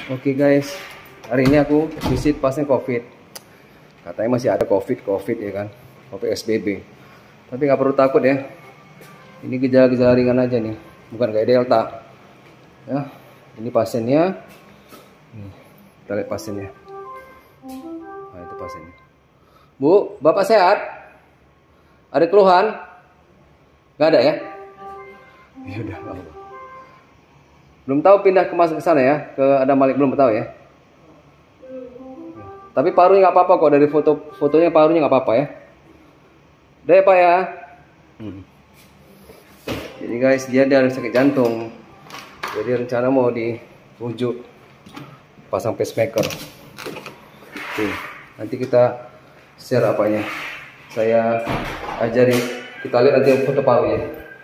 Oke guys, hari ini aku visit pasien COVID. Katanya masih ada COVID ya kan, COVID XBB. Tapi nggak perlu takut ya. Ini gejala-gejala ringan aja nih, bukan kayak Delta. Ya, ini pasiennya. Kita lihat pasiennya. Nah itu pasiennya. Bu, Bapak sehat? Ada keluhan? Nggak ada ya? Ya udah, nggak apa-apa. Belum tahu pindah ke sana ya, ke Adam Malik, belum tahu ya. Tapi parunya nggak apa-apa kok, dari fotonya parunya nggak apa-apa ya. Udah ya Pak ya. Jadi guys, dia ada sakit jantung. Jadi rencana mau dirujuk pasang pacemaker. Oke, nanti kita share apanya. Saya ajarin, kita lihat nanti foto parunya.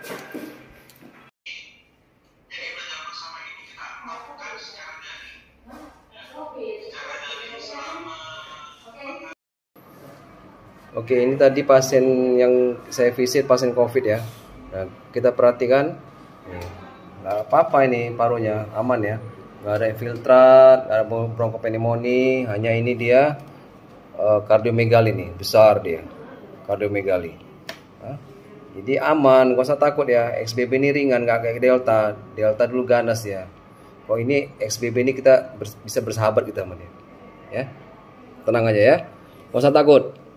Oke, ini tadi pasien yang saya visit, pasien COVID ya. Nah, kita perhatikan, nggak apa-apa ini parunya, aman ya. Nggak ada infiltrat, nggak ada bronkopneumonia, hanya ini dia kardiomegali nih, besar dia, kardiomegali. Nah, jadi aman, nggak usah takut ya. XBB ini ringan, nggak kayak Delta. Delta dulu ganas ya. Kok ini XBB ini kita bisa bersahabat kita sama dia. Ya, tenang aja ya, nggak usah takut.